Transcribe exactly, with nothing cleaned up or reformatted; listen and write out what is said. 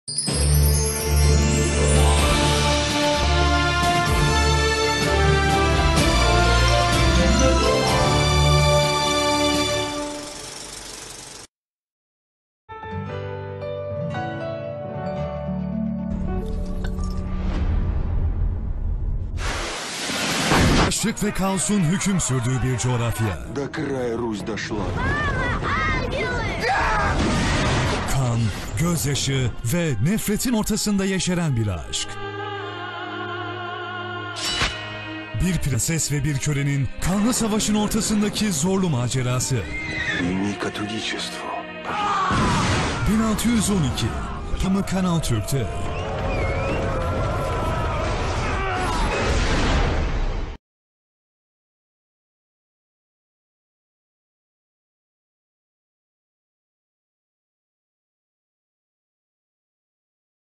Açlık ve kaosun hüküm sürdüğü bir coğrafya. До края Русь дошла. Kan, gözyaşı ve nefretin ortasında yeşeren bir aşk. Bir prenses ve bir kölenin kanlı savaşın ortasındaki zorlu macerası. Прими католичество. bin altı yüz on iki, Pamuk Kanal Türk'te.